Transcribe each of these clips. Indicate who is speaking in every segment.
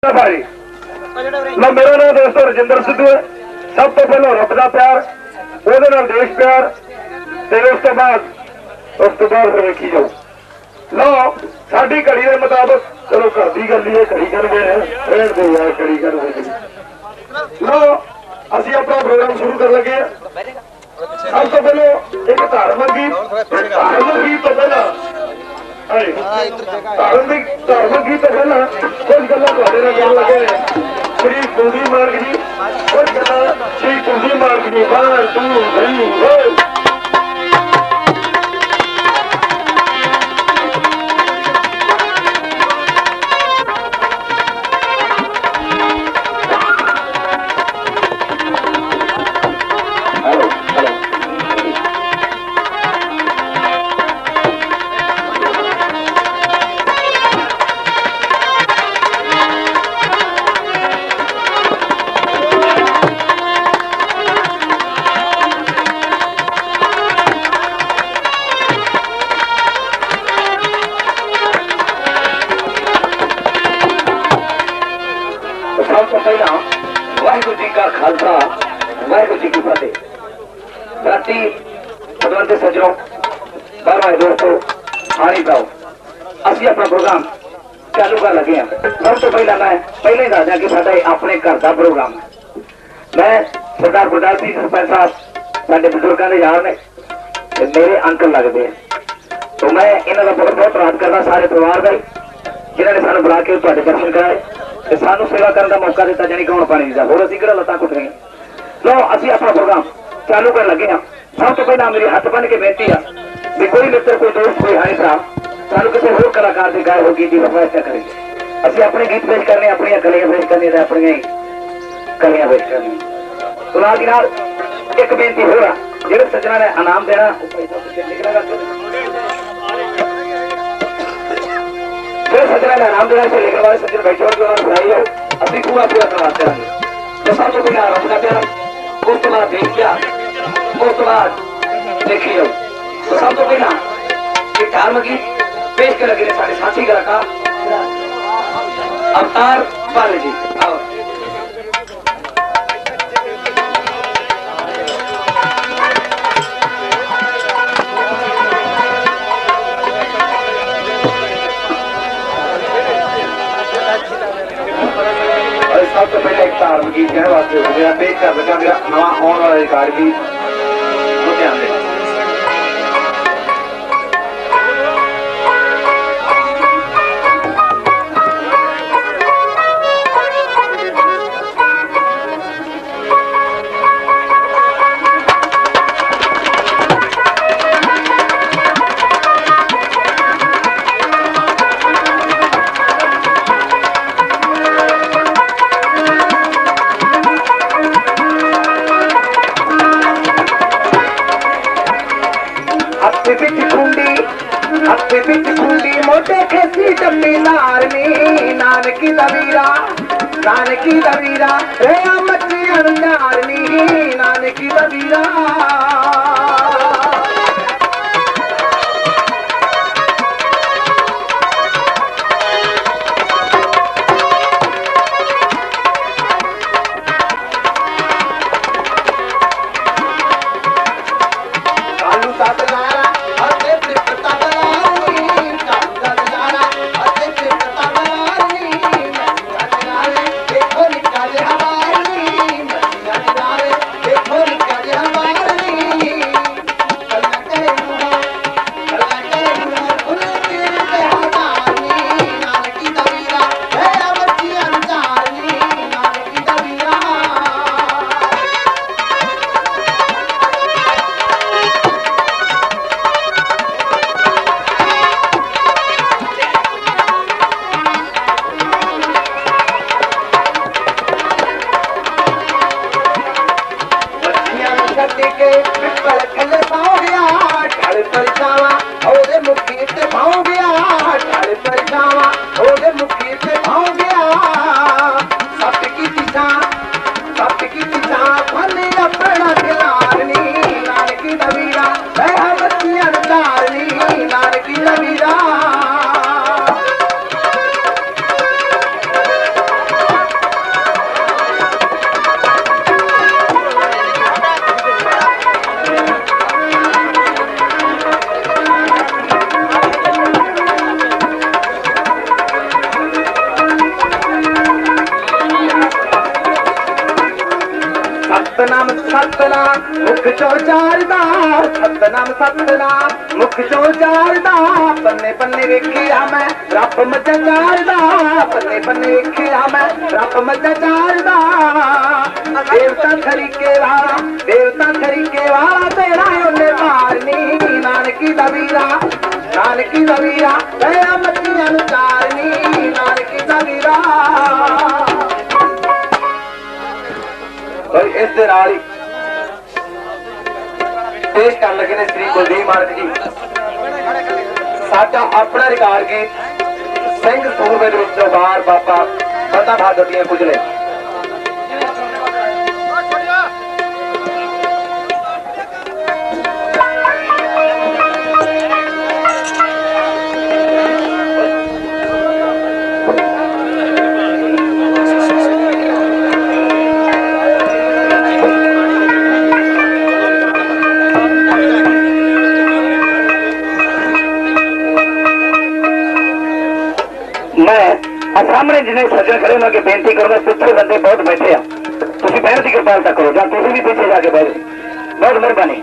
Speaker 1: भाई लो मेरा नाम दोस्तों रजिंदर सिद्धू है। सब तो पहले रब का प्यार, ਉਹਦੇ ਨਾਲ देश प्यार, ਤੇ ਉਸ ਤੋਂ ਬਾਅਦ ਫਿਰ ਵੇਖੀ ਜਾਓ। ਲਓ ਸਾਡੀ ਘੜੀ ਦੇ ਮੁਤਾਬਕ ਚਲੋ ਘਰ ਦੀ ਗੱਲ ਹੀ ਹੈ, ਘੜੀ ਕਰਦੇ ਰਹਿਣ ਦੇ ਯਾਰ, ਘੜੀ ਕਰਦੇ। ਲਓ ਅਸੀਂ ਆਪਣਾ ਪ੍ਰੋਗਰਾਮ ਸ਼ੁਰੂ ਕਰਨ ਲੱਗੇ ਹਾਂ। ਸਭ ਤੋਂ ਪਹਿਲਾਂ ਇੱਕ ਧਾਰਮਿਕ ਗੀਤ ਤੋਂ ਪਹਿਲਾਂ ਧਾਰਮਿਕ ਗੀਤ ਤੋਂ ਪਹਿਲਾਂ ਕੁਝ ਗੱਲਾਂ ਤੁਹਾਡੇ ਨਾਲ ਕਰਨ ਲੱਗੇ ਨੇ। श्री कुलदीप मार्ग जी कुछ गल्लां श्री कुलदीप मार्ग जी 1 2 3 4 वाहिगुरू जी का खालसा वाहिगुरू जी की फतेह। राती पदवंते सजनों बारह दोस्तों आनी जाओ असि अपना प्रोग्राम चालू कर लगे हैं। सब तो पहला मैं पहले दस दिया कि साडा अपने घर का प्रोग्राम है। मैं सरदार गुरदास सिंह सरपंच साहब साडे बुजुर्गों के यार ने मेरे अंकल लगते हैं, तो मैं इन्हों का बहुत बहुत धन्यवाद करना सारे परिवार का जिन्होंने सानू बुला के तुहाडे दर्शन कराए, सानू सेवा करने का मौका दिता, जानी कौन पानी दिता होर असीं किहड़ा लत्तां घुट गए। लो असीं अपना प्रोग्राम चालू कर लगे हैं। सब तो पहला मेरी हथ बन के बेनती है भी कोई मित्र कोई दोस्त कोई हानी भरा सानू किसी होर कलाकार के गाए हो गीत की फरमाइश करेंगे। असीं अपने गीत पेश करने, अपनी कलियां पेश करनी, अपनी कलियां पेश करनी। तो नाल दी नाल एक बेनती हो रहा जिहड़े सज्जना ने इनाम देना सज्जना ने इनाम देना लिखने वाले सज्जन बैठे होंगे उन्होंने बुलाई हो अभी पूरा करवाते रहेंगे। तो सब तो पहले रब का प्यार, उस तो बाद देखिया, उस तो बाद देखी हो। तो सब तो पहला एक धार्मिक गीत पेश कर लगे सारे साथी कलाकार अवतार पाले जी। आओ सब तो पहले एक धार्मिक गीत कहने वास्ते मेरा पेश कर लगा मेरा नवा आने वाला रिकॉर्ड भी ध्यान देना। मोटे खेती चपी नारनी नानकी दवीरा रे मच्छी नारनी नानकी दवीरा सतनाम सतनाम मुख चो चारदा सतनाम सतनाम मुख चो चारदा पन्ने पन्ने वेखिया मैं रब मजा चारदा पन्ने पन्ने वेखिया मैं रब मजा चारदा देवता खरीके वाला तेरा ओने मारनी नानकी दबीरा तेरा मच्छियां नु चारनी नानकी दबीरा और इस दे नाल ही पेश कर लगे ने श्री कुलदीप मानक जी साडा अपना रिकॉर्ड गीत सिंह सूबे दे विचों बाहर बाबा बंदा बहादुर दी कुजले सामने जिन्हें सज्जन खड़े उन्होंने बेनती करूंगा पिछले बंदे बहुत बैठे हैं तुम बहन की कृपालता करो या तुम भी पीछे जाके बैठ बहुत मेहरबानी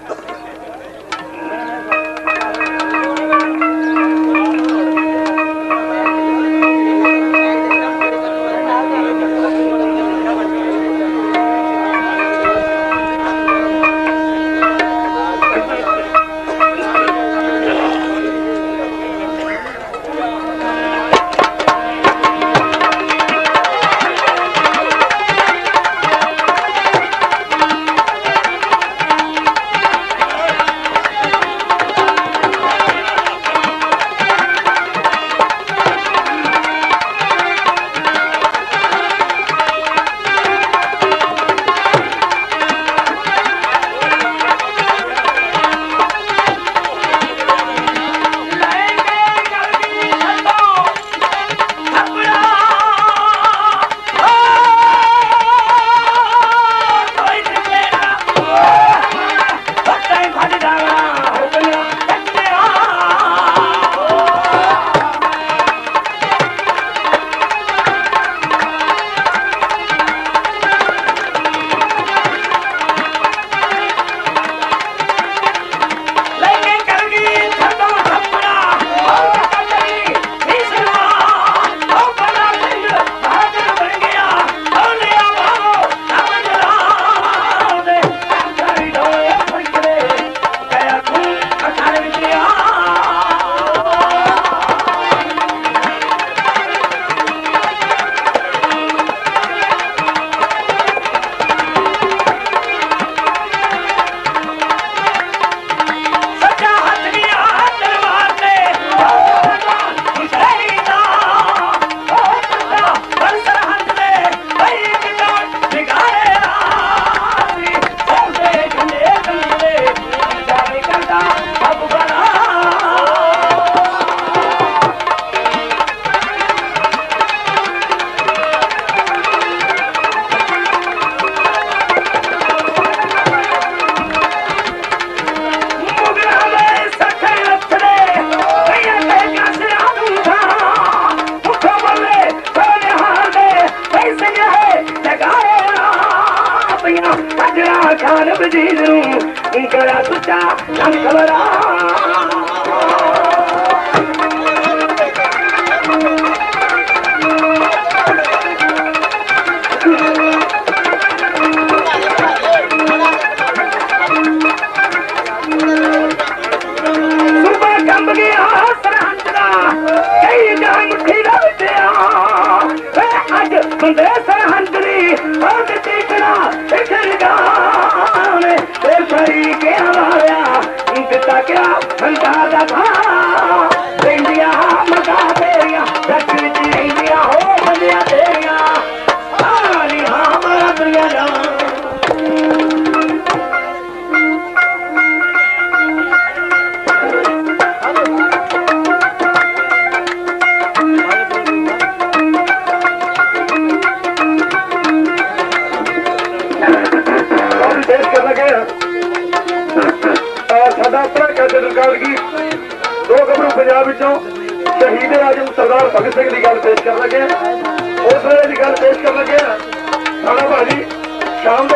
Speaker 1: शहीद आजम सरदार भगत सिंह की गल पेश कर लगे उस वे की गल पेश कर लगे साड़ा भाजी शाम को 5 बजे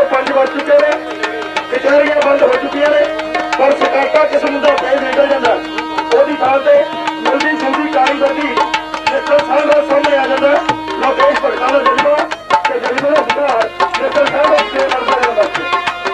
Speaker 1: चुके हैं, कचहरियां बंद हो चुकी ने, पर सकाटा किस्म का पेज निकल जाता ओदी थां ते मिलदी जुलदी कारीगरी मिस्टर साहब का सामने आ जाता लोकेश भगता का जज्बा ते जज्बे का सुधार मिस्टर साहब के करता जाता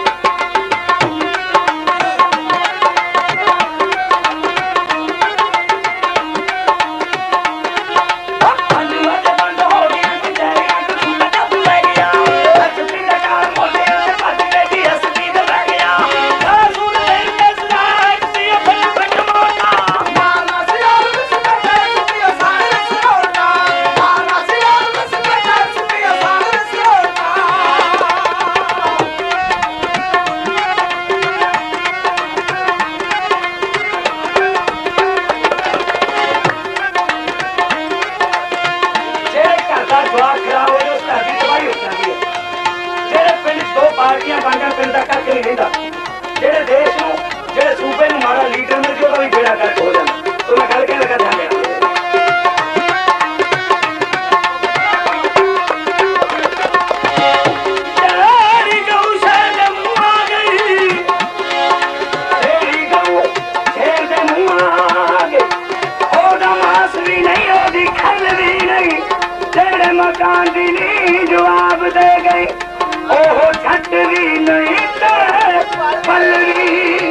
Speaker 1: मकान भी नहीं जवाब दे गई ओहो छट भी नहीं पल भी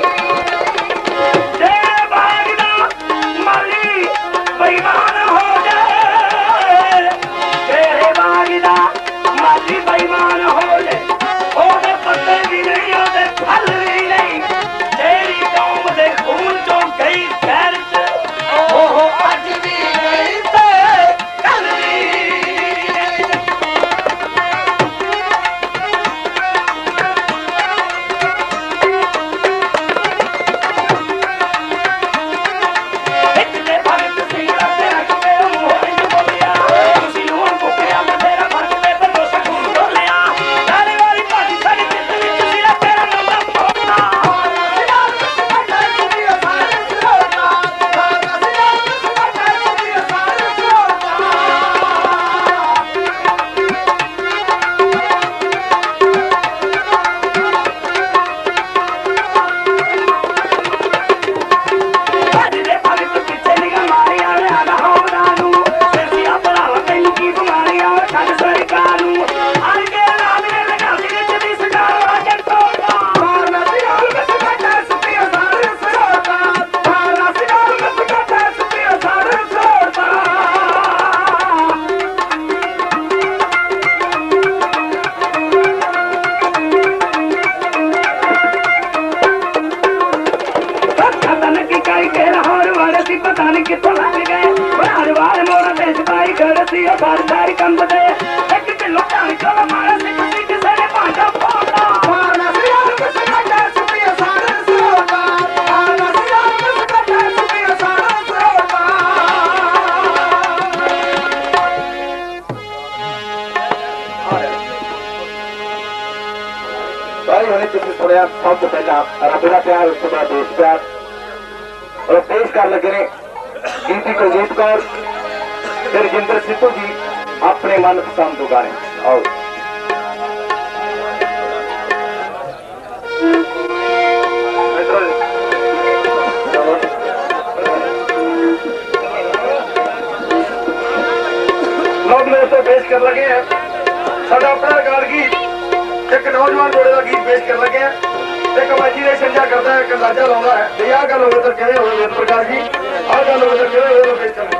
Speaker 1: तेरे बागदा माली बेईमान हो जाए तेरे बागदा माली बेईमान हो जाए ओहे पत्ते भी नहीं होते फल भी नहीं तेरी कौम दे खून चो गई खैर ओहो अज भी नहीं कल भी सब तो पहला रब का प्यार उसके बाद देश प्यार और पेश कर लगे ने गिनती कुलजीत कौर फिर जिंदर सिद्धू जी अपने मन पसंद गाने आओ लोग मेरे तो पेश कर लगे हैं साडा अपना गाल गीत एक नौजवान जोड़े का गीत पेश कर लगे हैं एक इमेजिनेशन जा करता है एक अंदाजा लाता है तो यह गल हो तो कहे हो वेद प्रकाश जी आ गल हो तो कहे हो पेश करें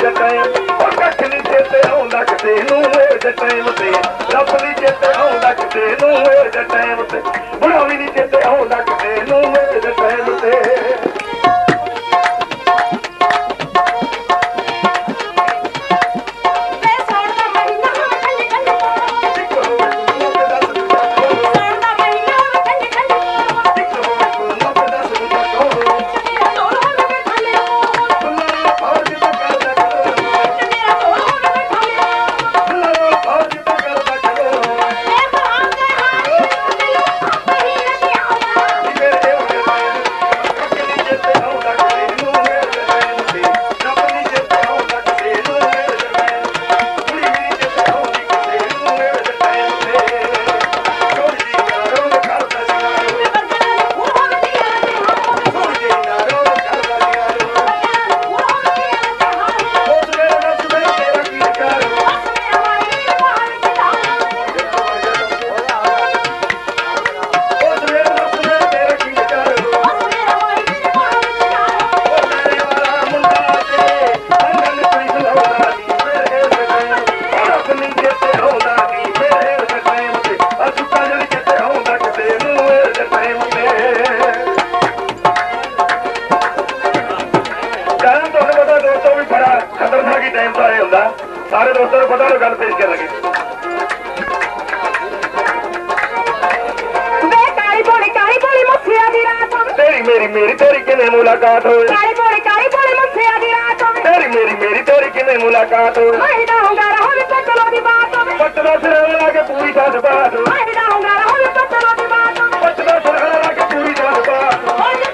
Speaker 1: सारे दोस्तों को पता गल पेश कर लगे तेरी मेरी मेरी तेरी किने मुलाकात हो तेरी मेरी मेरी तेरी किने मुलाकात हो पटना सिर लागे पूरी साथ बात पटना सिर लागे पूरी साथ बात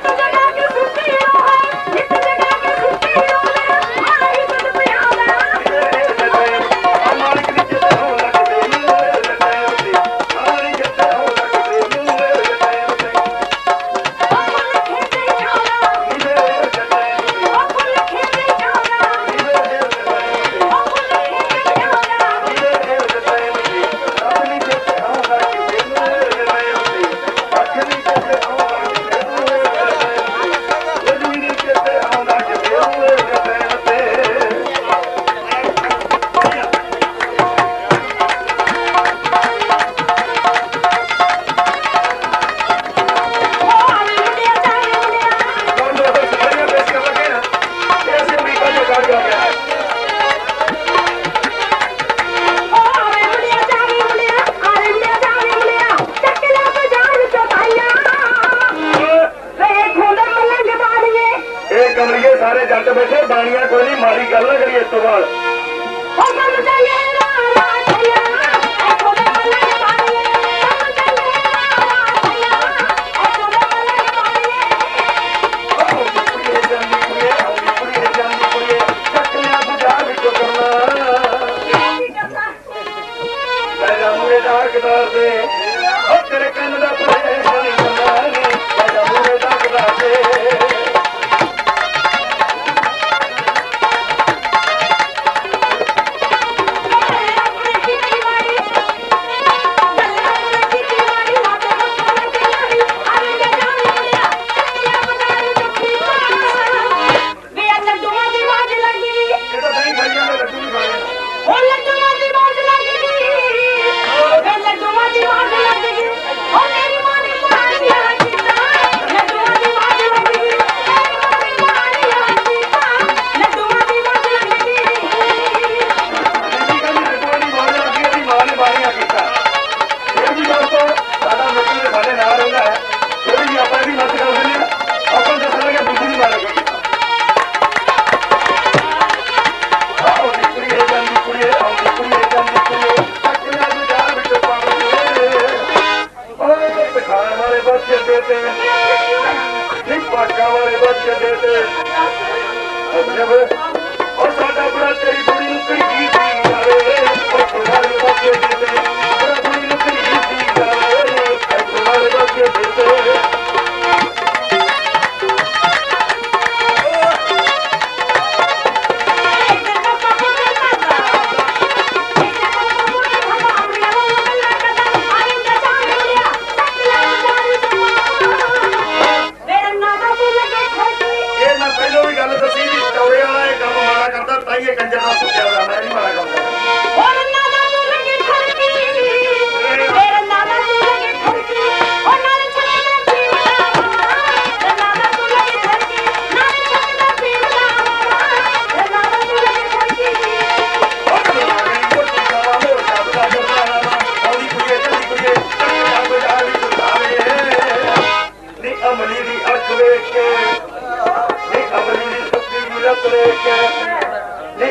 Speaker 1: सारे जट बैठे बाणिया कोई नहीं मारी गल ना करिए इस तो बाद पहले भी गल दसी चौरे वाला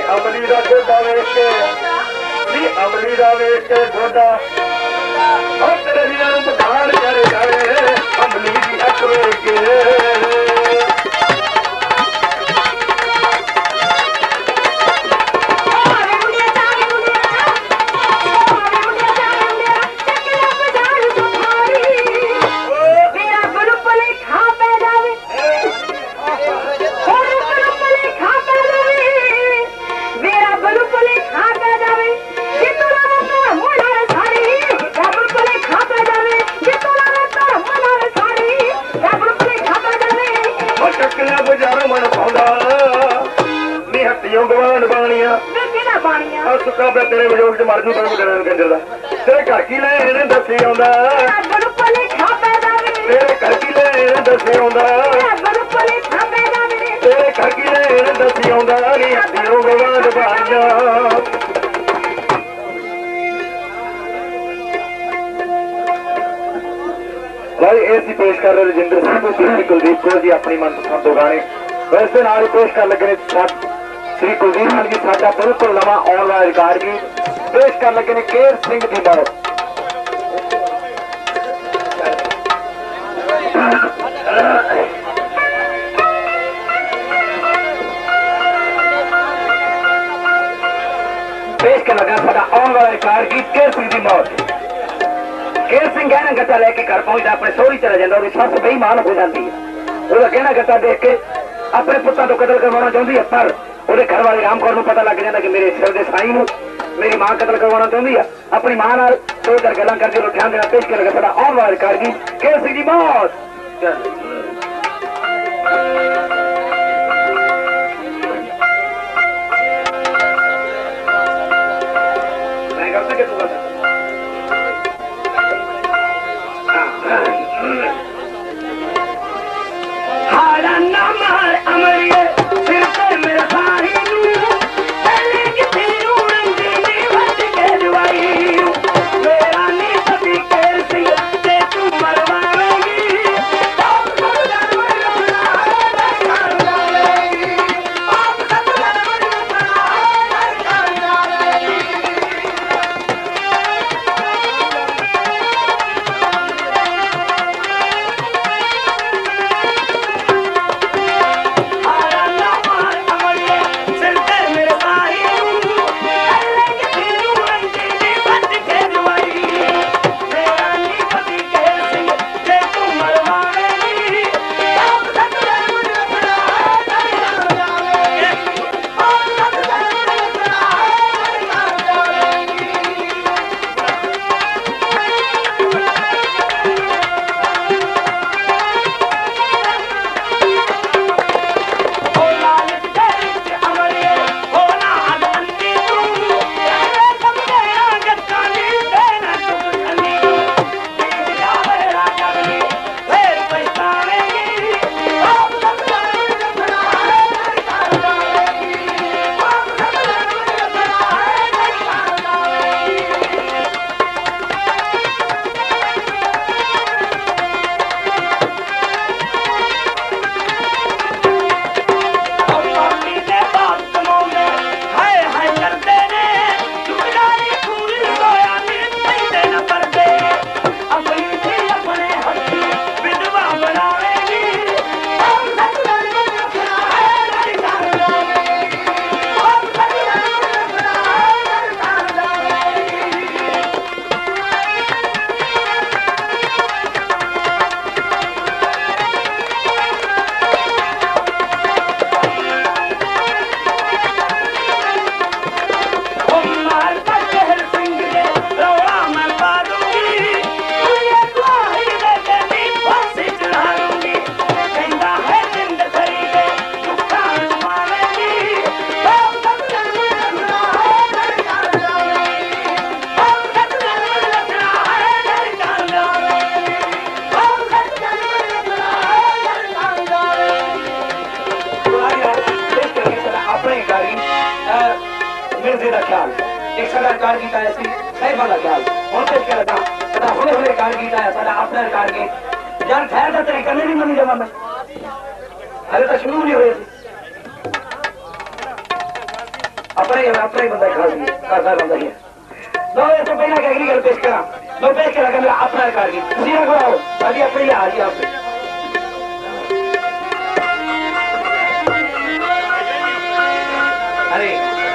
Speaker 1: अमली का गोदा वेख के अमली का वेख के गोदा तेरे वीर बखान कर जाए अमली की अख वेख के तेरे वजोग च मर जू कंजर का तेरे घर की ले दसी आंदा तेरे घर की ले दसी आंदा तेरे घर की ले दसी आंदा नी हत्थियों गवान बाणिया भाई ऐसी पेश कर रहे रजिंदर सिंह कुलदीप कौर जी अपनी मनपसंद दो गाने वैसे नाल पेश कर लगे श्री कुलदीप सिंह जी साडा बिल्कुल नवा आने वाला रिकॉर्ड भी पेश कर लगे ने केर सिंह की मौत पेश कर लगा साडा आने वाला रिकॉर्ड गीत केर सिंह की मौत केर सिंह कहना गट्टा लेके घर पहुंचता अपने सोहरी चला जाता उसकी सस बेईमान हो जाती है उसका कहना गट्टा देख के अपने पुत्रों को कतल करवाना चाहती है पर ਉਹਦੇ ਘਰ ਵਾਲੀ ਰਾਮ ਕੌਰ ਨੂੰ ਪਤਾ ਲੱਗ ਜਾਂਦਾ ਕਿ ਮੇਰੇ ਸਿਰ ਦੇ ਸਾਈਂ ਨੂੰ ਮੇਰੀ ਮਾਂ ਕਤਲ ਕਰਵਾਉਣਾ ਚਾਹੁੰਦੀ ਆ ਆਪਣੀ ਮਾਂ ਨਾਲ ਦੋ ਚਾਰ ਗੱਲਾਂ ਕਰਕੇ ਉਹ ਧਿਆਨ ਦੇਣਾ ਪੇਸ਼ ਕਰੇਗਾ ਸਾਡਾ ਆਉਣ ਵਾਲਾ ਰਿਕਾਰਡ ਜੀ ਕੇਰ ਸਿੰਘ ਦੀ ਮੌਤ ਮੈਂ ਕਰ ਸਕੇ ਤੂੰ ਹਾੜਾ ਨਾ ਮਾਰ ਅਮਰੀਏ ਸਿਰ ਤੇ ਮੇਰਾ अपना ही बंदा खास करता बंदा ही है। लो इससे पहले अगली गल पेश करा, लो पेश करा मेरा अपना रिकॉर्ड की सीधा कराओ ताकि अपने लिए हाजिर आपसे अरे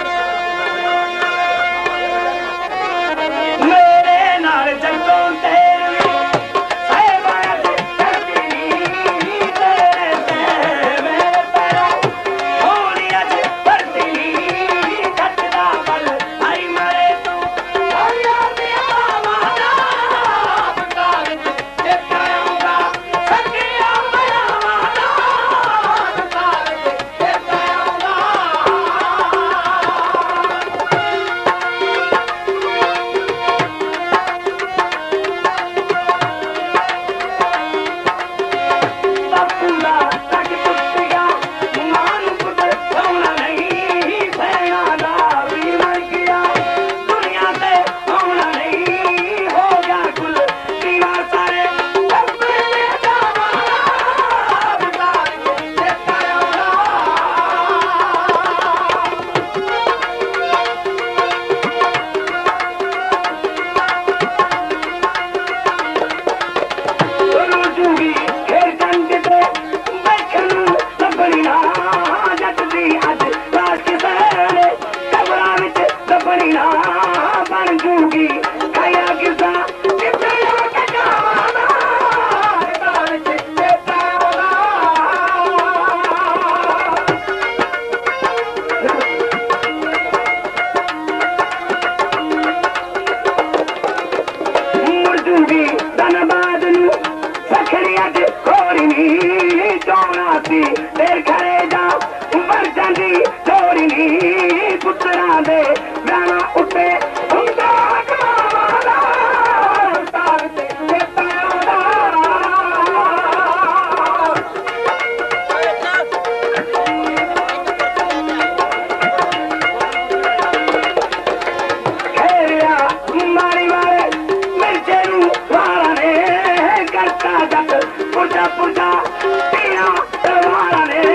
Speaker 1: मेरे नाल जगों पुरजा पुरजा तेरा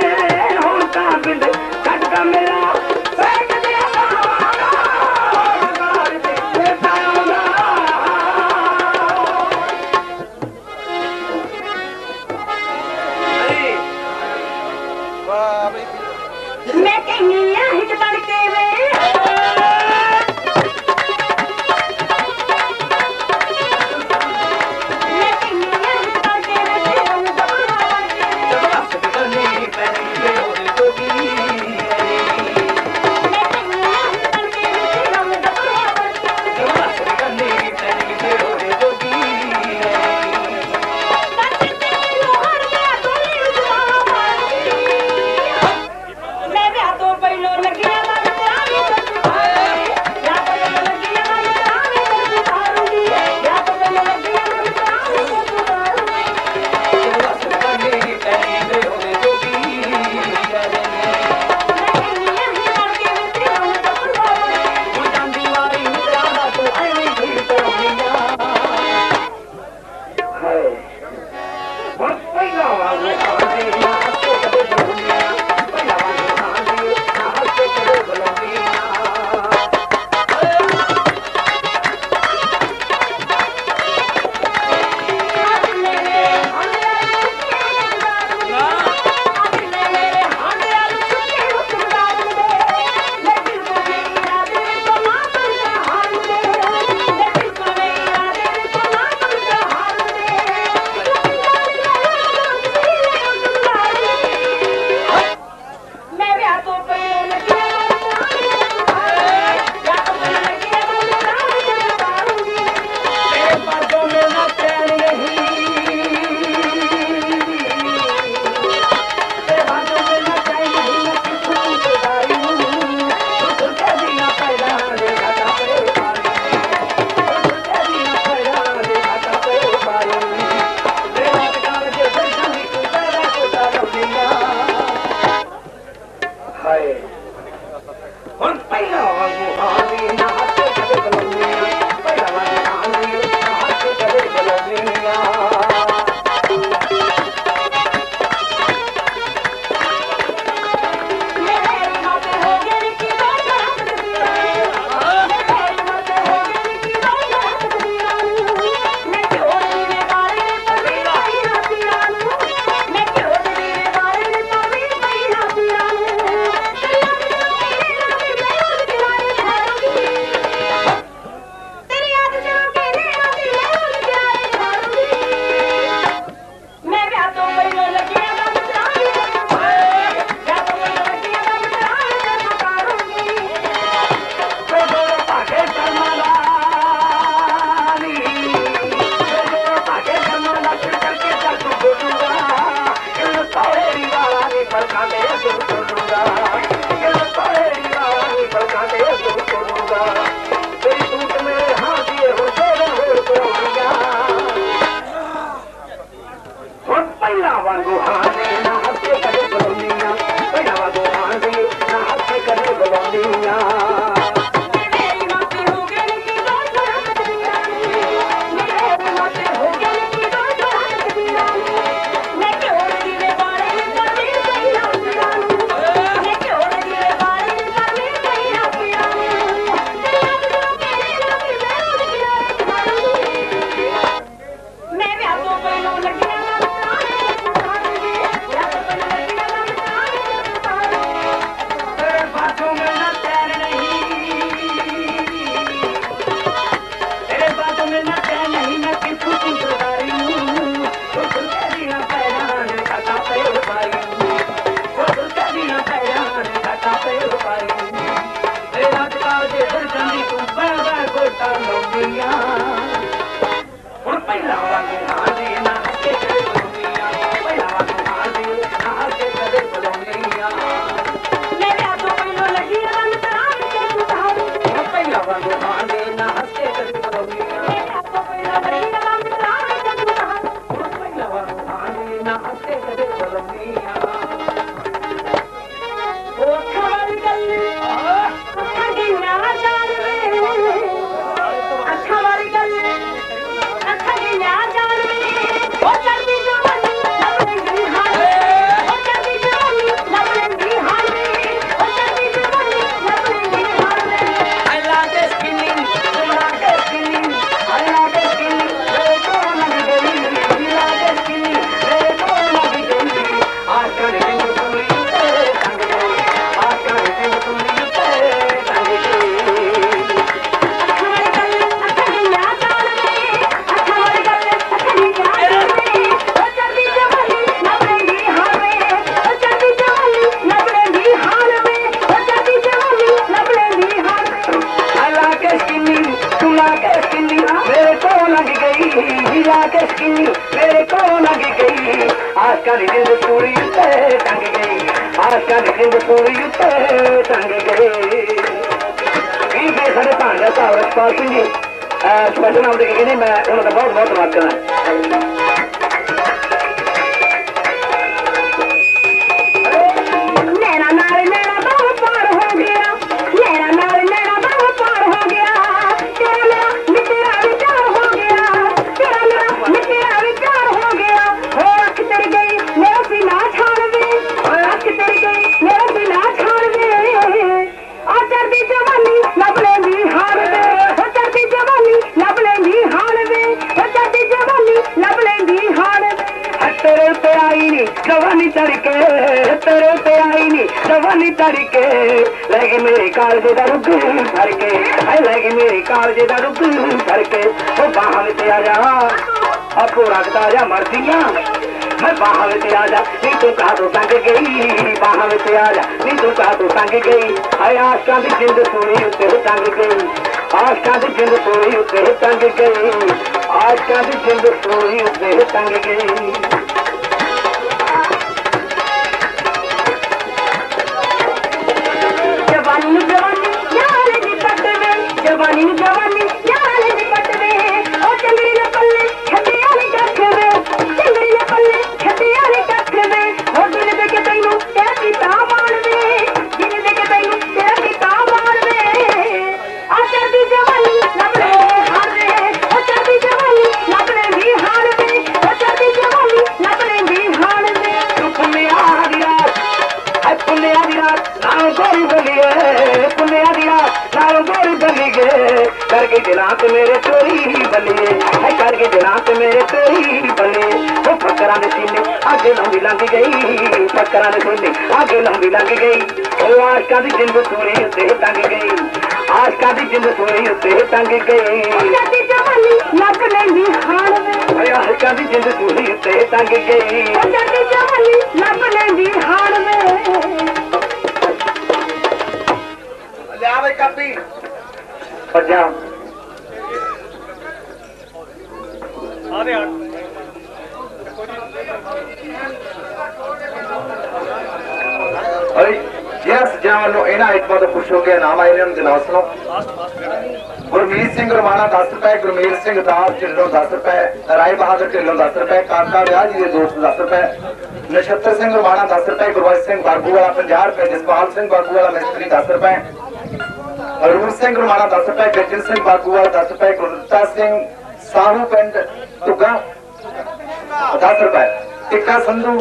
Speaker 2: जिन्होंने सज्जनों वालों इन्होंने आइटमों तो खुश होकर इनाम आए ने जनाब सुनो। गुरमीत सिंह रमाना 10 रुपए, गुरमीत सिंह दास ढिल्लों 10 रुपए, राय बहादुर ढिल्लों 10 रुपए, काका व्याह जी के दोस्त 10 रुपए, नक्षत्र सिंह रमाना 10 रुपए, गुरबख्श सिंह बागू वाला 50 रुपए, जसपाल सिंह बागू वाला मिस्त्री 10 रुपए, रूप सिंह रमाना 10 रुपए, गजन सिंह बागू वाला 10 रुपए, गुरदत्ता सिंह साहू पिंड टुगा 10 रुपए, टिक्का संधू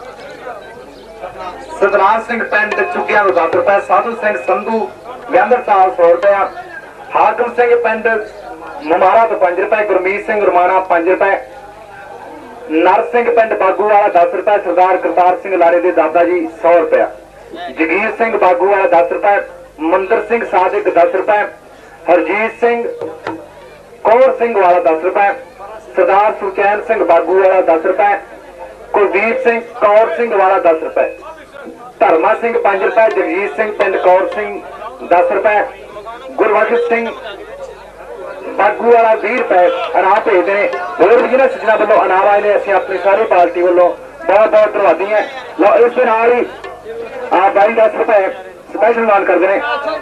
Speaker 2: सतनाम सिंह पिंड चुगिया 10 रुपए, साधु सिंह संधू व्यांदर साहब 100 रुपया, हाकम सिंह पिंड ममारा तो 5 रुपए, गुरमीत सिंह रमाना 5 रुपए, नर सिंह पिंड बागू वाला 10 रुपए, सरदार करतार सिंह लारे दे दादा जी 100 रुपया, जगीर सिंह बागू वाला 10 रुपए, मंदिर सिंह सादिक 10 रुपए, हरजीत सिंह कौर सिंह वाला 10 रुपए, सरदार सुचैन सिंह बागू वाला 10 रुपए, कुलदीप सिंह कौर सिंह वाला 10 रुपए, धर्मा सिंह 5 रुपए, जगजीत सिंह पिंड कौर सिंह 10 रुपए, गुरबख्श सिंह बागू वाला 20 रुपए इनाम भेजते हैं। होर भी जिन्हें सज्जना वालों इनाम आए ने असं अपनी सारी पार्टी वालों बहुत बहुत धन्यवादी हैं। लो इस ही भाई 10 रुपए स्पेशल मान करते हैं।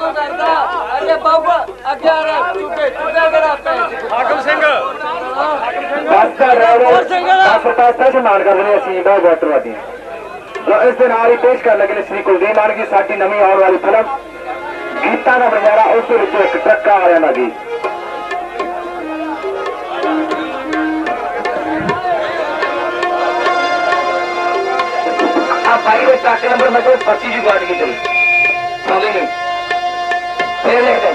Speaker 2: बस का ड्राइवर 10 रुपए स्पेशल मान करते हैं असं बहुत बहुत धन्यवादी हैं। लो इस ही पेश कर लगे श्री कुलदीप मान की साडी नवी आने वाली फिल्म गीता का बजारा उस एक ट्रक्का वाले का गीत भाई ट्रक नंबर में तो 25 जी गाड़ी की चली सुनते नहीं फिर देखते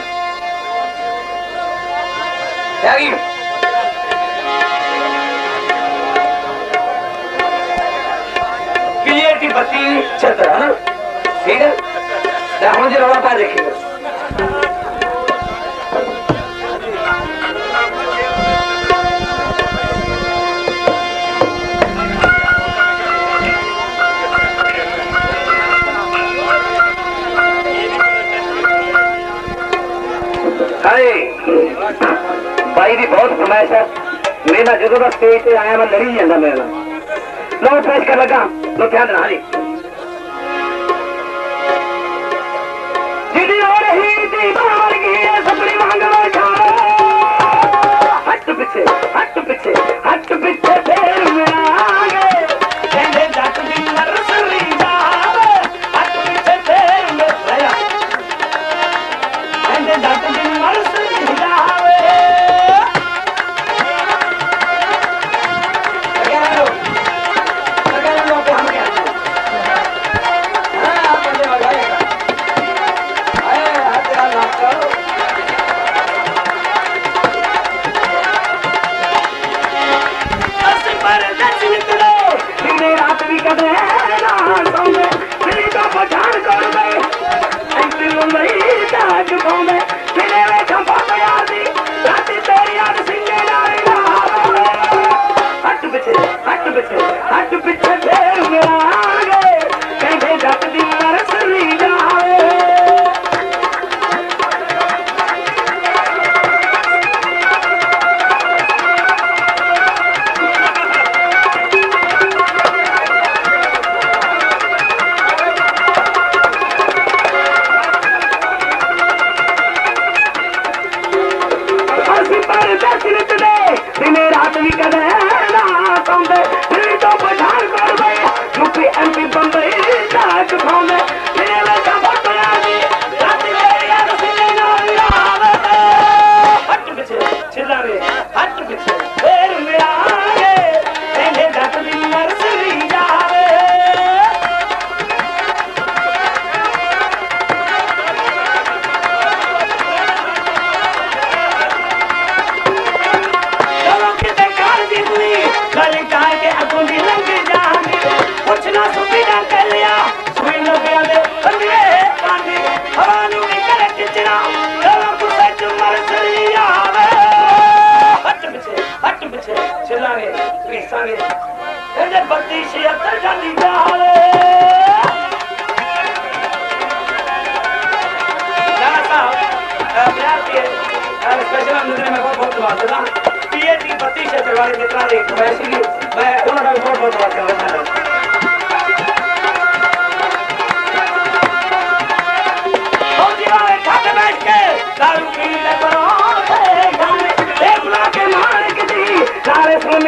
Speaker 2: की 32 है ना ठीक है मुझे रौला पा देखिएगा भाई की बहुत फरमाइश है मेरा जो का स्टेज से आया मैं लड़ी जाता मेरा लो पेश कर लगा लो ध्यान देना जी सपनी मांगो हट पीछे हट पीछे हट पीछे फिर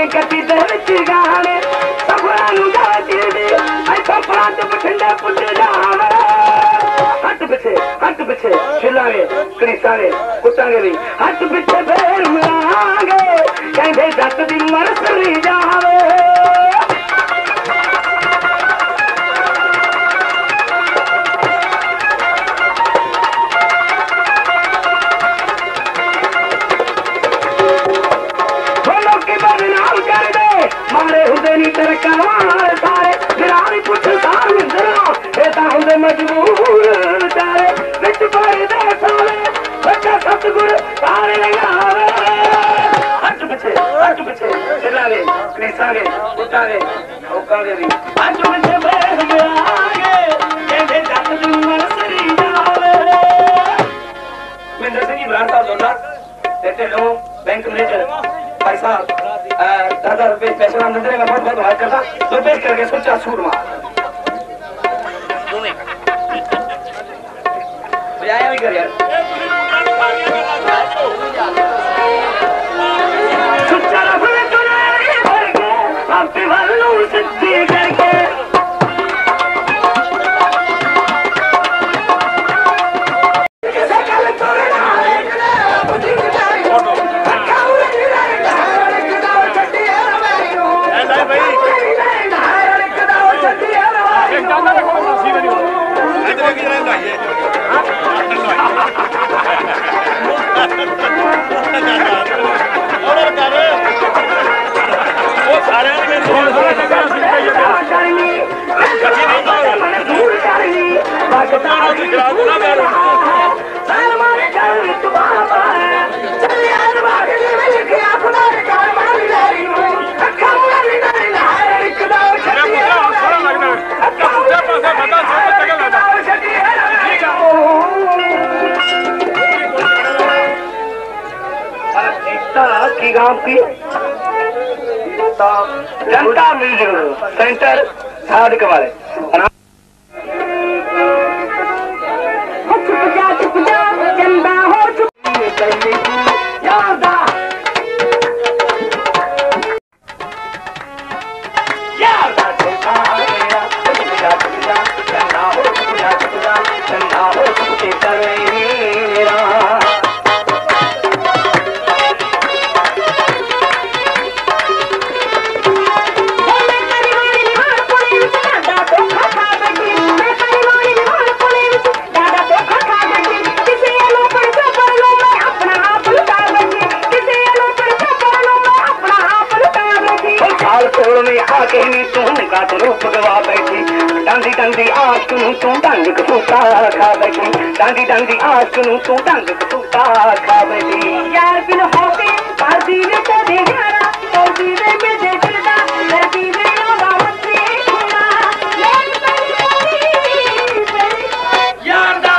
Speaker 1: ने कटी दे विच गाने सफरा नु जा दिल आई सफरा ते बठिंडा पुट जावे हट पिछे छिलांगे कनीसांगे कुटांगे भी हट पिछे फेर मिलांगे कहंदे जट दी मरसरी जावे मारे हुंदे नी तेरे करवार सारे गिरानी पुछ सार मिंदरा ए ता हुंदे मजबूर तारे विच पाए दे साले बच्चा सतगुर सारे लगावे हट पिछे चलावे कनीसांगे उठावे ओकांगे भी हट पिछे बैठ गयागे कहंदे जट दी मरसरी जावे मिंदर सिंह ब्रांड साहब दोला देते लो बैंक मैनेजर भाई साहब 10,000 रुपए पैसे नाम नजरे में बहुत बात करता तो पेश करके सोचा सूरमा बजाया भी कर यार सोचा रफले तुनारे भर के आपके वालों सिद्धि करके की जनता म्यूजिक सेंटर सादिक वाले डांडी आश नू तू ढंग कसूता खा बैठी यार बिन होके कर दी वे ते यारा तो दी वे में दे करदा कर दी वे ना मस्ती खुना लेन यार दा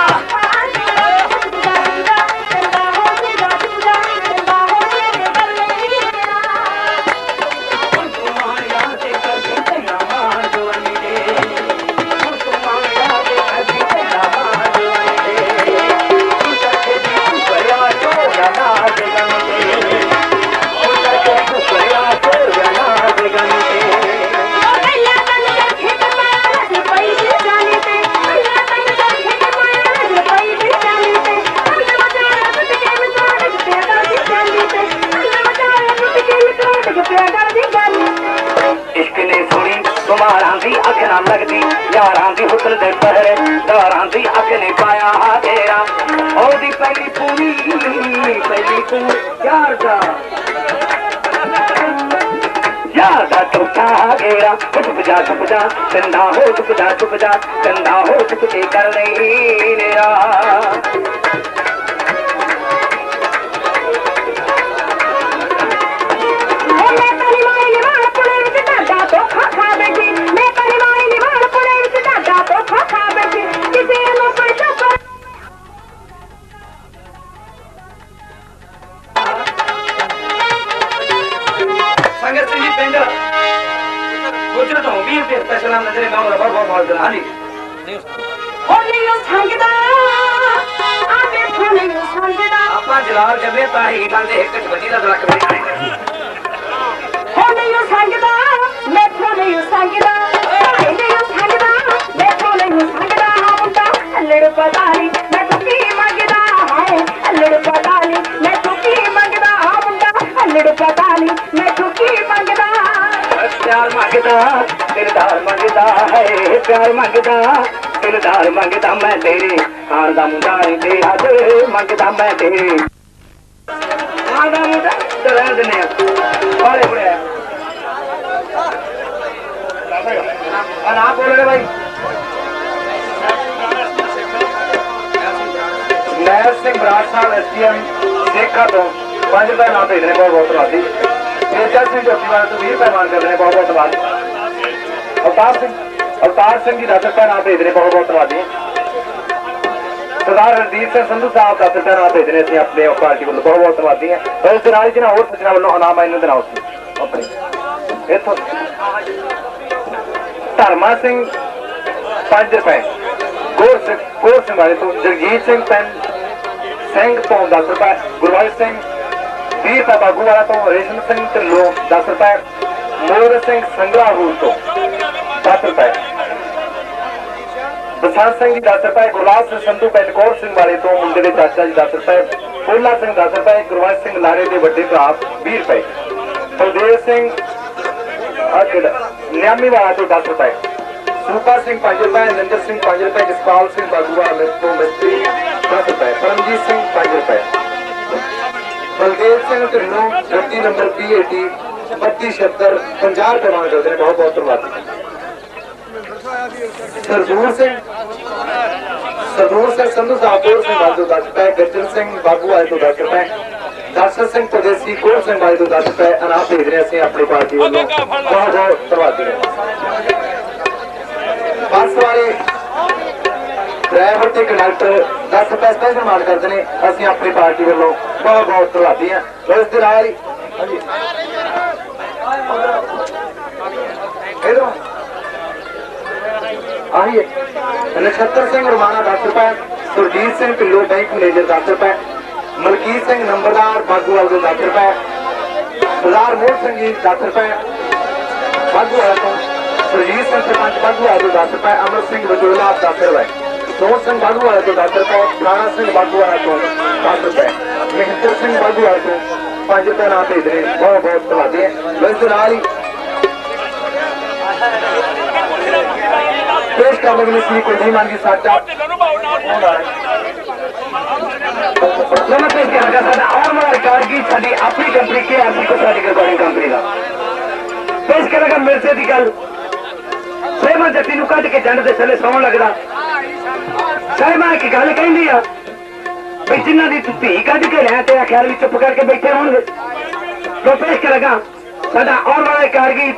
Speaker 1: लगती यारां दी हुस्न दे पहरे दारां दी अख ने पाया तेरा ओदी पहली पूरी यार दा टूटा गेरा छुप जा चंदा हो छुप जा चंदा हो छुप के कर नहीं मेरा जलाल जमे ताही बंदे एक बजी लग रख
Speaker 3: हो नहीं संगदा मैथों नहीं संगदा नहीं संगदा मैथों नहीं संगदा मुंडा अल्लड़ पता नहीं मैं तो की मंगदा हाय अल्लड़ पता नहीं मैं तो की मंगदा मुंडा अल्लड़ पता नहीं मैं तो की मंगदा
Speaker 1: प्यार मंगदा दिलदार मंगदा है प्यार मंगदा दिलदार मंगदा मैं तेरे हार दा मुंडा ते हद मंगदा मैं तेरे हार दा मुंडा चला देने बाले बड़े और आप बोल रहे भाई
Speaker 2: नहर सिंह बराड़ साहब एसडीएम सेखा तो 5 रुपए ना भेजने बहुत बहुत धन्यवादी तेजा सिंह जोशी वाले तो 20 रुपए मान कर देने बहुत बहुत धन्यवादी अवतार सिंह जी 10 रुपए ना भेजने बहुत बहुत धन्यवादी सरदार रणदीप सिंह संधू साहब 10 रुपए ना भेजने से अपने पार्टी वालों बहुत बहुत धन्यवादी है और इस दिन जिन्हें और सजना वालों इनाम इन्होंने देना अपने इतों धर्मा सिंह 5 रुपए गोर सिंह वाले तो जगजीत सिंह पेन सिंह तो 10 रुपए गुरवाल सिंह 20 रुपए बागू वाला तो रेशम सिंह ढिल्लो 10 रुपए मोर सिंह संगराहूर तो 10 रुपए बसंत सिंह जी 10 रुपए गुरलाल सिंह संधू पिंड कौर सिंह वाले तो मुंडे के चाचा जी 10 रुपए भोला सिंह 10 रुपए गुरवाल सिंह लारे के वड्डे भरा 20 रुपए बलदेव सिंह न्यामी वाला तो 10 रुपए सूपा सिंह 5 रुपए निंदर सिंह 5 रुपए जसपाल सिंह बागूआ तो मिस्त्री 10 रुपए परमजीत सिंह 5 रुपए बलदेव सिंह ढिल्लो 30 नंबर PAT 3276 50 रुपए मांग करते हैं बहुत बहुत धन्यवाद सरदूर सिंह संधू साहपुर सिंह वाले तो 10 रुपए गजल सिंह बागू वाले तो 10 रुपए दर्शन सिंह परदेसी कोर सिंह वाले तो 10 रुपए अनाप भेज रहे हैं अपनी पार्टी वालों बहुत बहुत धन्यवाद बस वाले ड्राइवर ते कंडक्टर 10 रुपए स्पेशल मांग करते हैं असं अपनी पार्टी वालों बहुत बहुत धन्यवादी हैं इस दिन आइए नक्षत्र सिंह रोमाना 10 रुपए सुरजीत सिंह ढिल्लो बैंक मैनेजर 10 रुपए मलकीत सिंह नंबरदार बागूवाल को 10 रुपए सरदार मोहन सिंह जी 10 रुपए बागूवाल को सुरजीत सिंह सरपंच बागूवाल को 10 रुपए अमर सिंह बजोला 10 रुपए सोन सिंह बागूवाल को 10 रुपए राणा सिंह बागूवाल को 10 रुपए महेंद्र सिंह बागूवाल को 5 रुपए ना भेज रहे बहुत बहुत धन्यवाद है पेश करने के लिए श्री कुलदीप मान की साचा और की साड़ी अपनी कंपनी के आरसी को साड़ी रिकॉर्डिंग कंपनी का पेश करेगा मिर्चे की गल सहमा जट्टी नु कट के जंड दे थले सौन लगदा सहमा की गल कहंदी आ भाई जिन्हां दी धी कट के ले ते ख्याल भी चुप करके बैठे होंगे तो पेश करेगा साडा और वाला कारगीत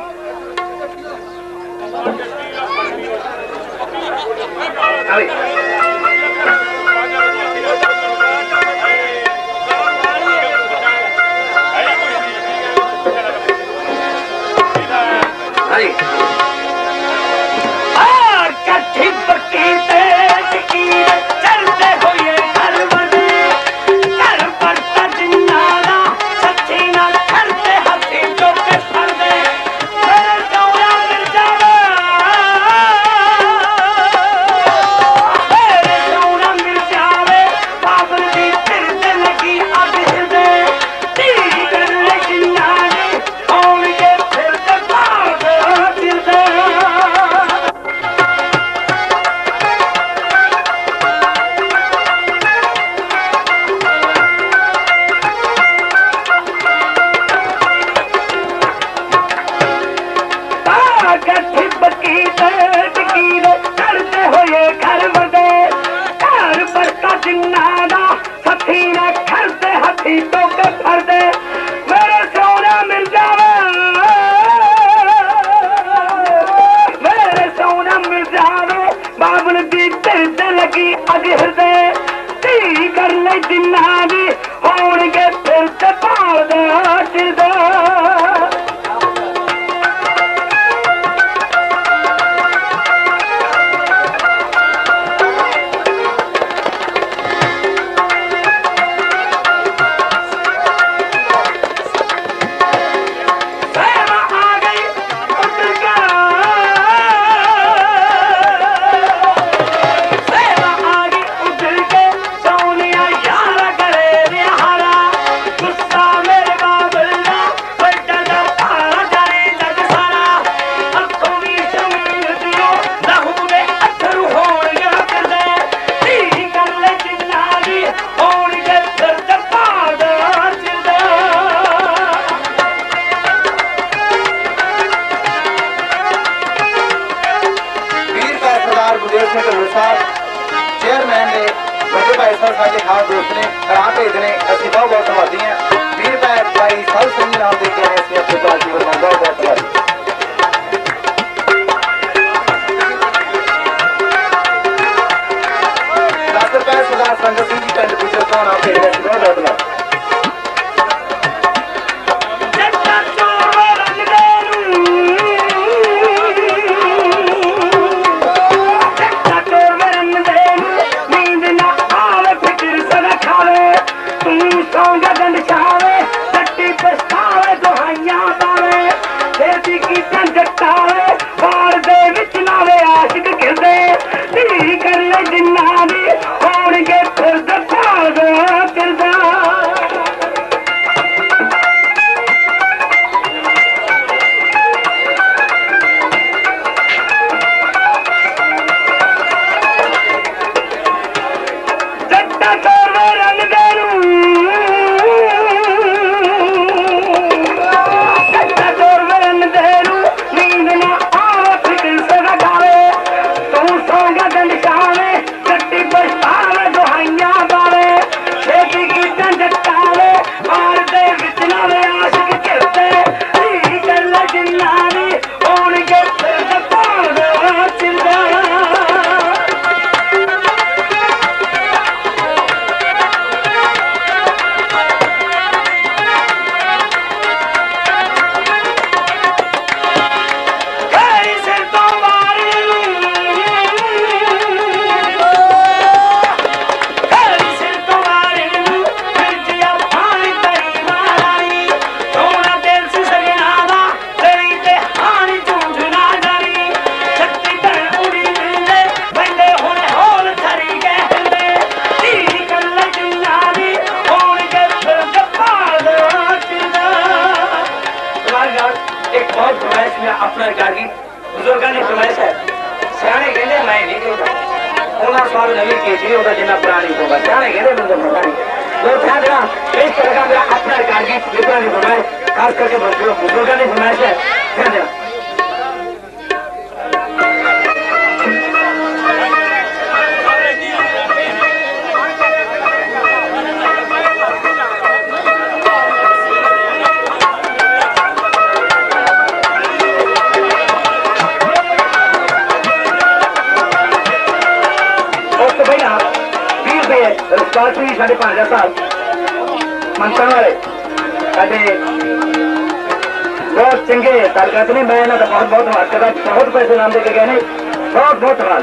Speaker 2: भेजने असं बहुत बहुत धन्यवादी हैं 20 रुपए भाई साधु सिंह नाम दे के आए अपनी पार्टी को बहुत बहुत धन्यवाद 10 रुपए सरदार संगत सिंह जी पिंड गुजर कौन आप भेज रहे बहुत बहुत धन्यवाद खास करके बुजुर्गों ने फरमाइश है ध्यान देना साढ़े 5000 साल मनसा वाले बहुत चंगे तालकात ने मैं बहुत बहुत धन्यवाद करता बहुत पैसे नाम दे के गए नहीं बहुत बहुत धन्यवाद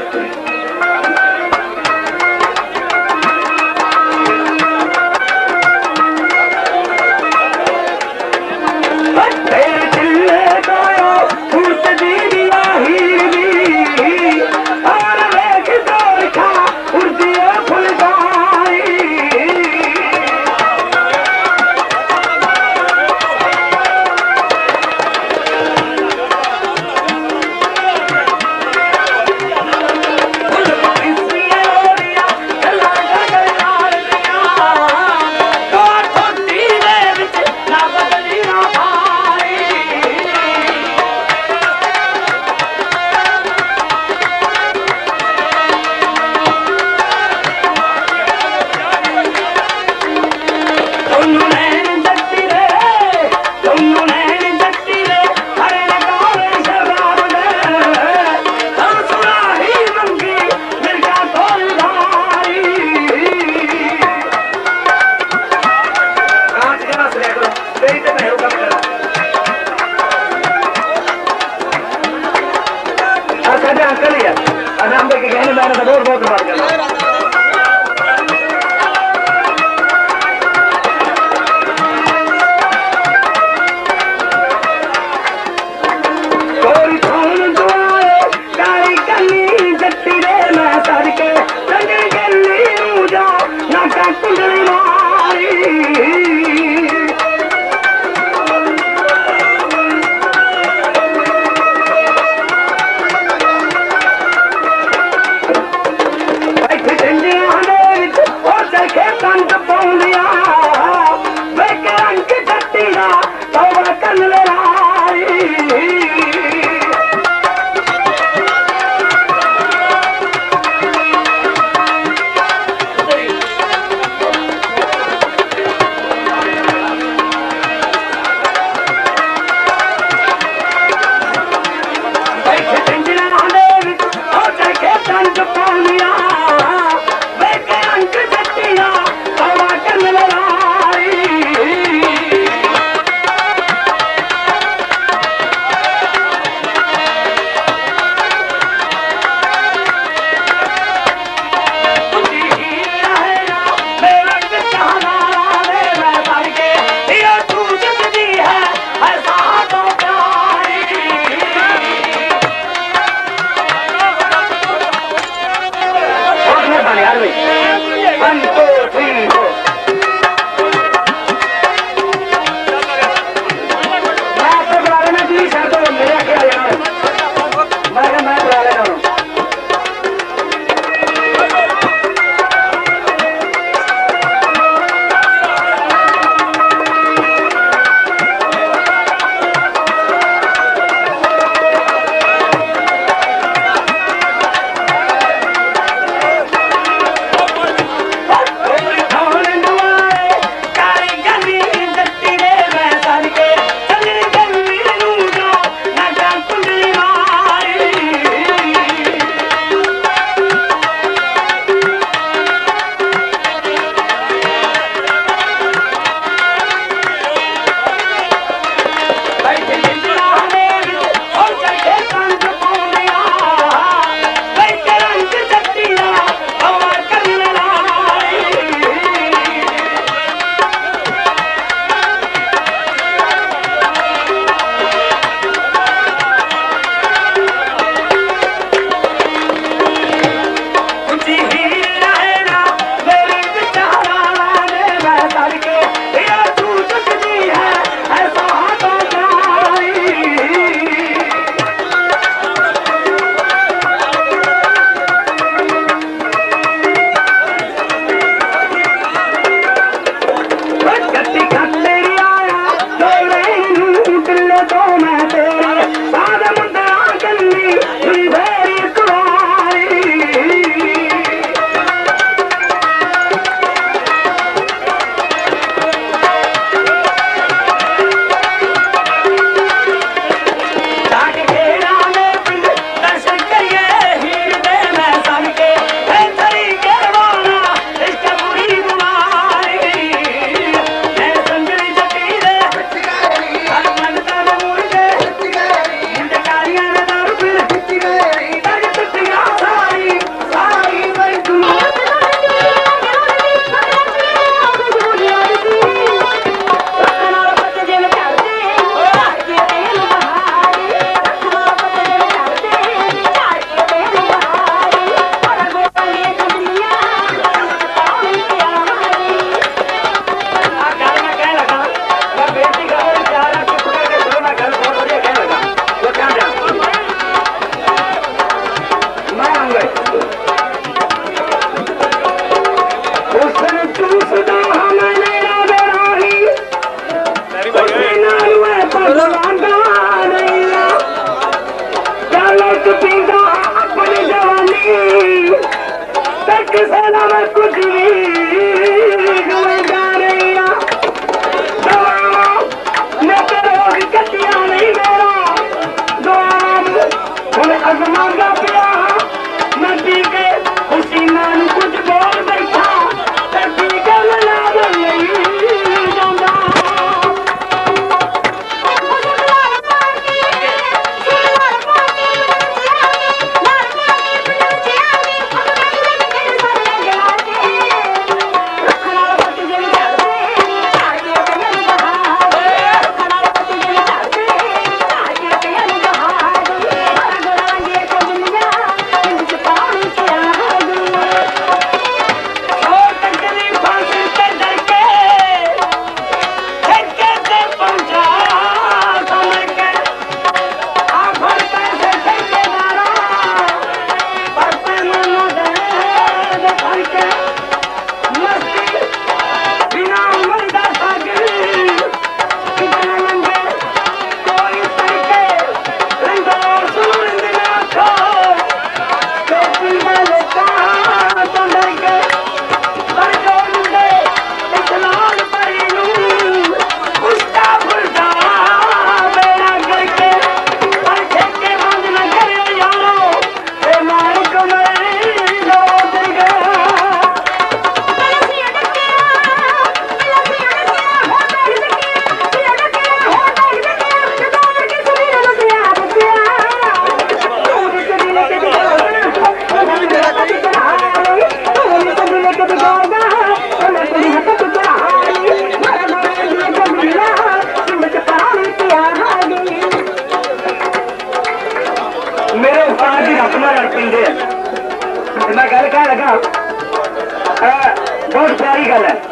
Speaker 1: गल है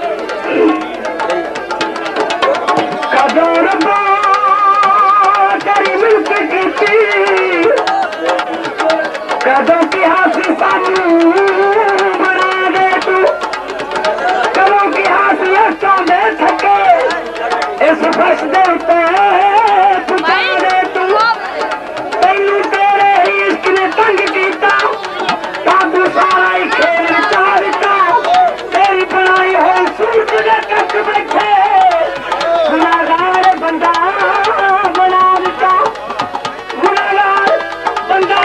Speaker 1: कदों की हाथी सानू बना दे तू कदों की हाथी अस्तों दे थके इस फर्श दे उत्ते पुटा दे तू तैनू तेरे ही इश्क ने तंग कीता तां तू सारा ही खेल नचा दिता तेरी बनाई होई सूरत दे कट बैठे गुनाहगार बंदा बना दिता गुनाहगार बंदा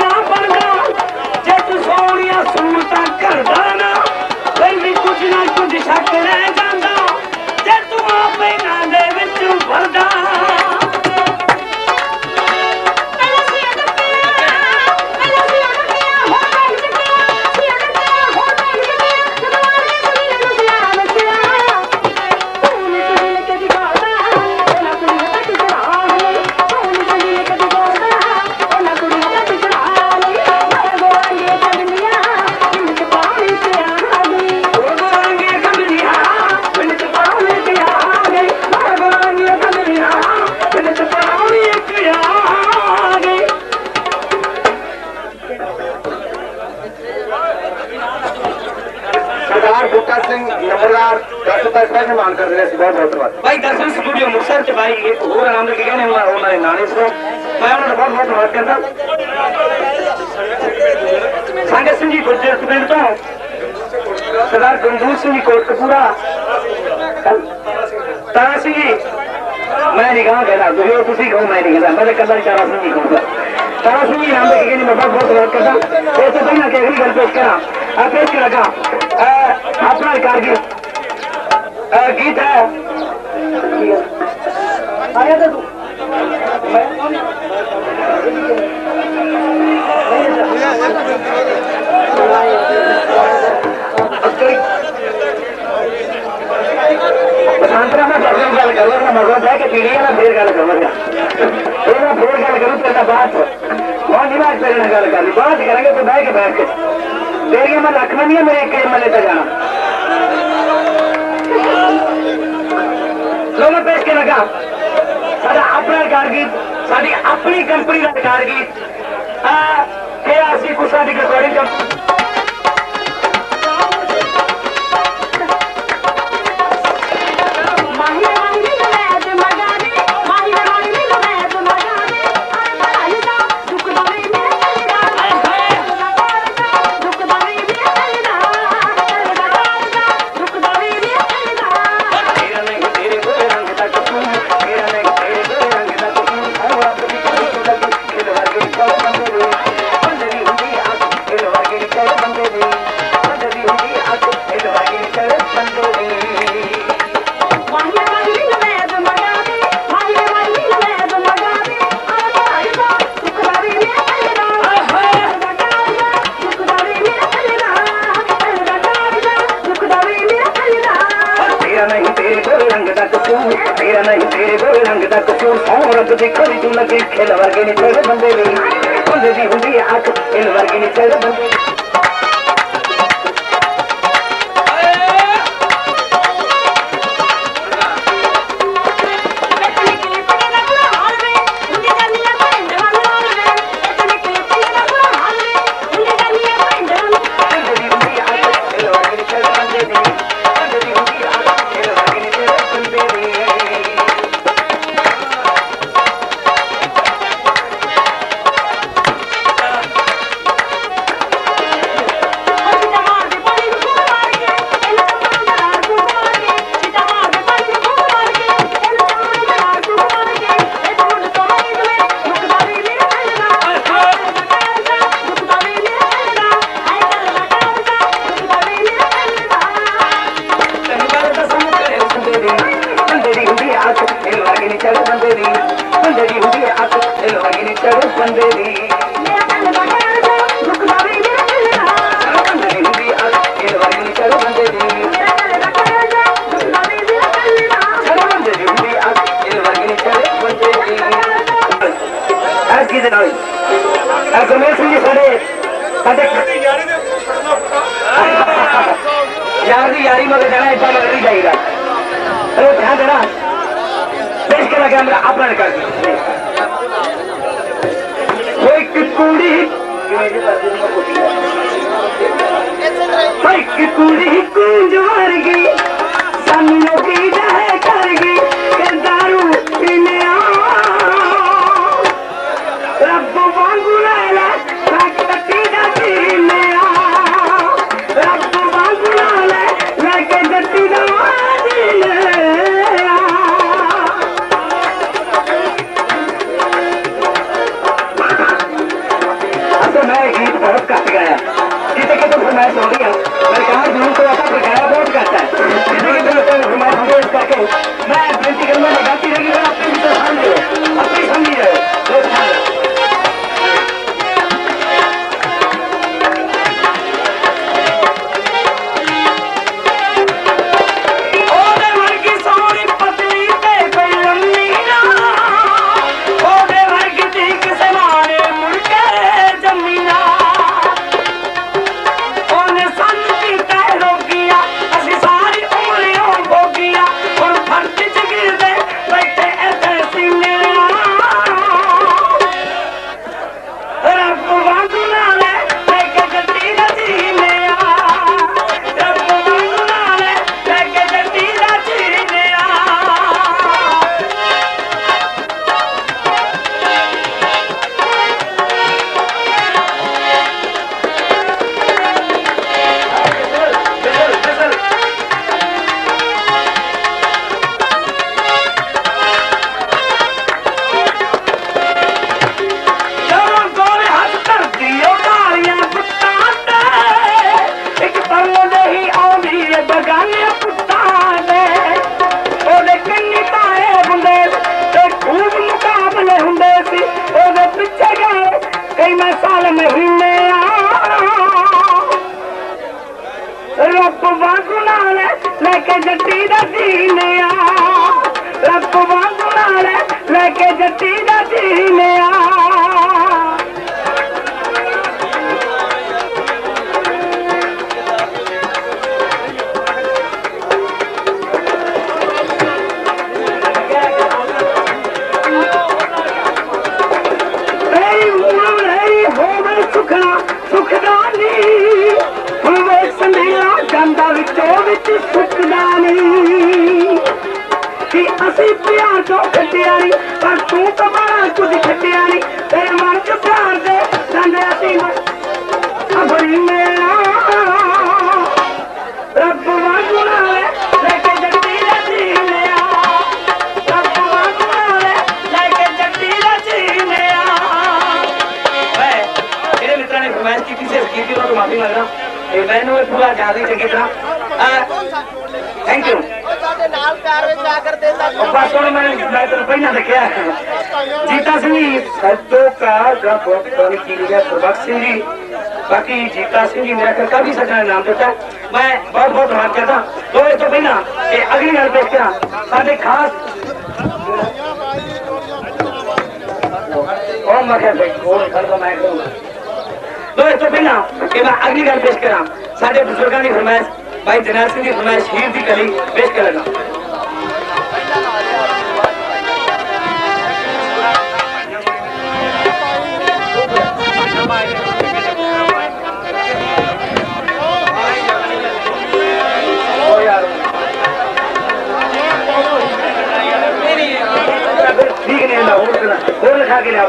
Speaker 1: सोनिया सूरता करदा ना फिर भी कुछ ना कुछ शक रह जांदा जे तू आपे ना दे विच भरदा भाई दर्शन स्टूडियो मुक्तसर च भाई एक होर आनंद के कहने उन्होंने नाने से मैं उन्होंने बहुत बहुत धन्यवाद करता संगत सिंह जी गुर्जर पिंड तो सरदार गंजूर सिंह जी कोटकपूरा तारा सिंह जी मैं नहीं कहा कहना तुम कहो मैं नहीं कहता मैं कला तारा सिंह जी कहूँगा तारा सिंह जी नाम के मैं बहुत बहुत धन्यवाद करता तो पहला कि अगली गल पेश करा पेश करा अपना कारगिल गीत है आया था तू बसंतरा में गल कर मतलब है कि चिड़िया ना फिर गल करूंगा फिर गल करूँ तेरा बात बहुत दिमाग तेरे गल कर बात करेंगे तो बह के बैठ के तेरिया मैं रखना नहीं है मेरे एक मले तक जाना लो मैं पेश के लगा साडा अपना कारगीत साडी अपनी कंपनी का कारगीत के कुछ साडी रिकॉर्डिंग खरी तू लगे खेल वर्गे नहीं चढ़ बंदे भी होंगी अख इन वर्गे नहीं चढ़ बंदे यारी मगर जाना कैमरा अपना कर कोई कुड़ी कुड़ी कुंज वर्गी सानू की जाए करगी के दारू पीने रब वांगू लाला कटी दा पीने रब वांगू लाला लाके कटी दा मैं गीत बहुत कट गाया किसी के तो फरमाइश हो गई मैं कहा जरूर तो ऐसा पर गाया बहुत करता है किसी के तो फरमाइश हो गई करके मैं बेनती करूंगा मैं गाती रहेगी अगर अपनी भी तो समझ अपनी समझी जाए बाकी जीता सिंह जी मेरा काफी सज्जन नाम देता मैं बहुत बहुत धन्यवाद करता तो इस तो पहला अगली गल पेश करा साडे खास तो इस तो पहला मैं अगली गल पेश करा साडे बुजुर्गों की फरमाइश भाई जरनैल सिंह की फरमाइश हीर की कली पेश करेगा लिखा के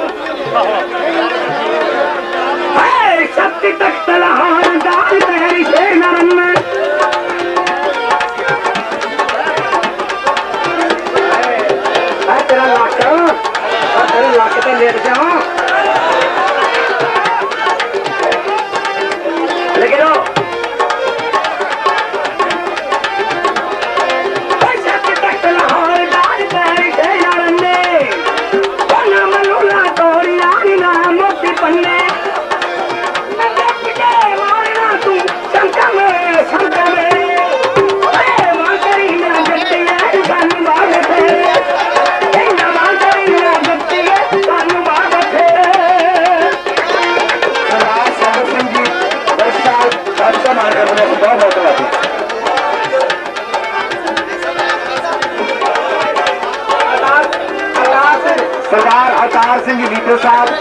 Speaker 1: शक्ति तक तलहार डाल तेरी से नरम में तेरा लाख तो लेट जाओ लेकिन शंकर
Speaker 2: अवतार सिंह जी लीटर साहब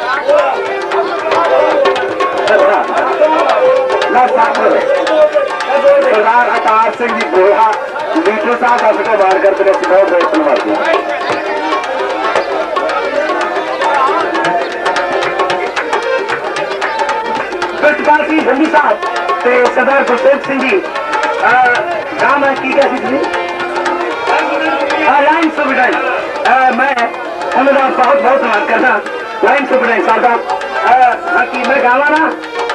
Speaker 2: सरदार अवतार सिंह जी गोहा लीटर साहब का सुखा बार करते हैं बहुत बहुत धन्यवाद। प्रिंसिपल सिंह धंधी साहब ते सरदार गुरसेवक सिंह जी नाम है की कैसी थी लाइन सुविधाएं मैं उन्होंने बहुत बहुत धन्यवाद करना लाइन सुविधाएं साहब बाकी मैं गावा ना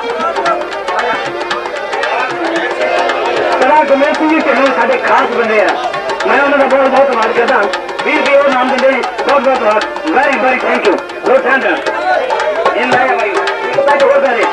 Speaker 2: सरदार गुरमेल सिंह जी ढिल्लों साडे खास बंदे हैं मैं उन्होंने बहुत बहुत धन्यवाद करता वीर भी और नाम देंगे बहुत बहुत धन्यवाद वेरी वेरी थैंक यू बहुत धन्यवाद इन लाया भाई बैठो हो गए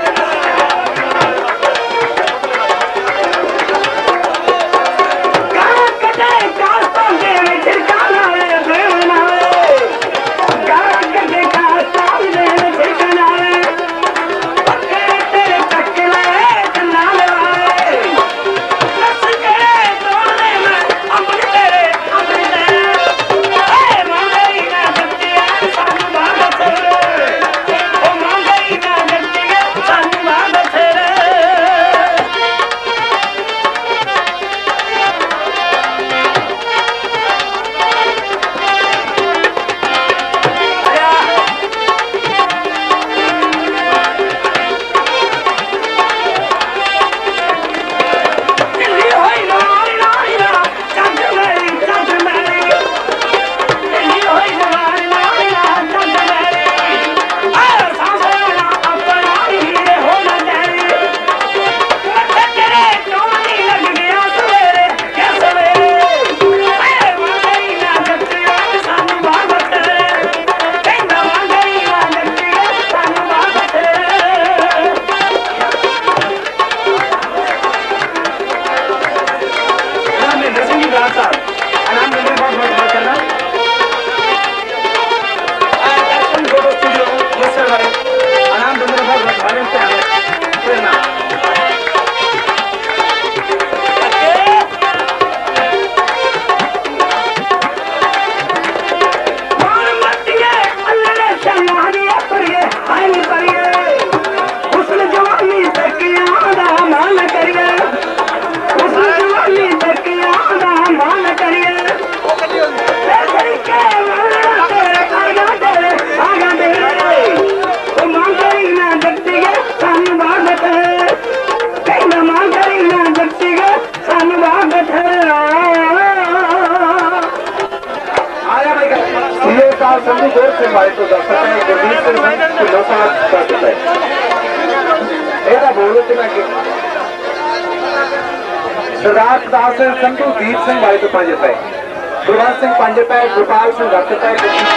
Speaker 2: संधू गौर से हमारे तो दर्शक है गुरमीत सिंह ढिल्लों साहब दर्शक है एदा बोलो तो मैं सरदार प्रताप सिंह संधू दीप सिंह हमारे तो 5 रुपए गुरबंस सिंह 5 रुपए गोपाल सिंह 10 रुपए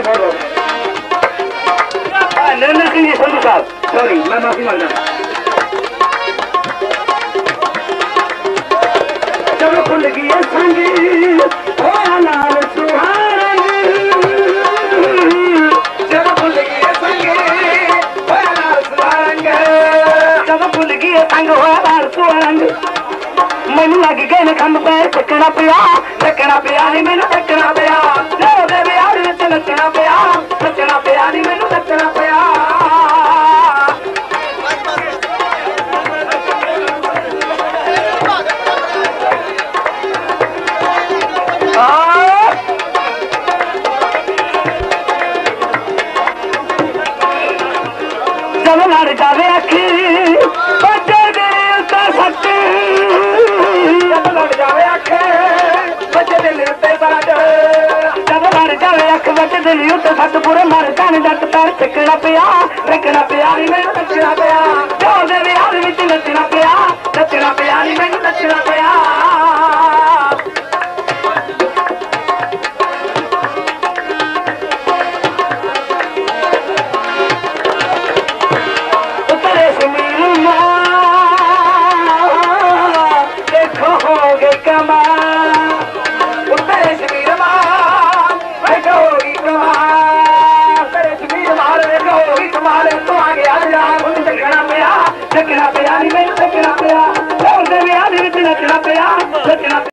Speaker 1: नरेंद्र सिंह जी संधू साहब, सॉरी मैं माफी मांगता हूं। जब खुल गई संगी होया लाल सुहारंग, जब खुल गई संगी होया लाल सुहारंग, जब खुल गई संग होया लाल सुहारंग, मैनू लग गए ने खंभ पैर चकना पिया नी मैनू चकना पिया, लो दे बिहार विच नचना पिया नी मैनू नचना पिया। जब लड़ जावे अखी बच्चे दिल उत्ते सट, जब लड़ जावे अख बच्चे दिल उत्ते सट, जब लड़ जावे अख बच्चे दिल उत्ते सट, पूरे मर जाने जट पैर चकना पिया नी मैनू नचना पिया, जो दे बिहार विच नचना पिया नी मैनू नचना पिया। चकना पिया नी मैनू चकना पिया, नचना पिया।